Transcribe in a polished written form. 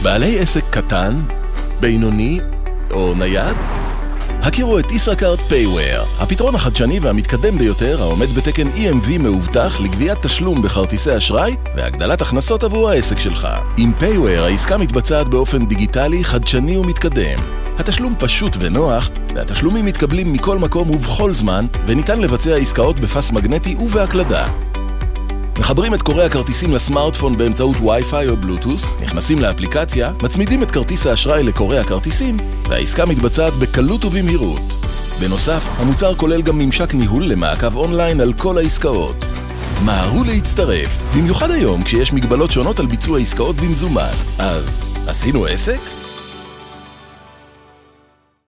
בעלי עסק קטן, בינוני או נייד? הכירו את ישראכרט פייוור, הפתרון החדשני והמתקדם ביותר העומד בתקן EMV מאובטח לגביית תשלום בכרטיסי אשראי והגדלת הכנסות עבור העסק שלך. עם פייוור העסקה מתבצעת באופן דיגיטלי, חדשני ומתקדם. התשלום פשוט ונוח, והתשלומים מתקבלים מכל מקום ובכל זמן, וניתן לבצע עסקאות בפס מגנטי ובהקלדה. מחברים את קוראי הכרטיסים לסמארטפון באמצעות וי-פיי או בלוטוס, נכנסים לאפליקציה, מצמידים את כרטיס האשראי לקוראי הכרטיסים, והעסקה מתבצעת בקלות ובמהירות. בנוסף, המוצר כולל גם ממשק ניהול למעקב אונליין על כל העסקאות. מהרו להצטרף, במיוחד היום כשיש מגבלות שונות על ביצוע עסקאות במזומן. אז עשינו עסק?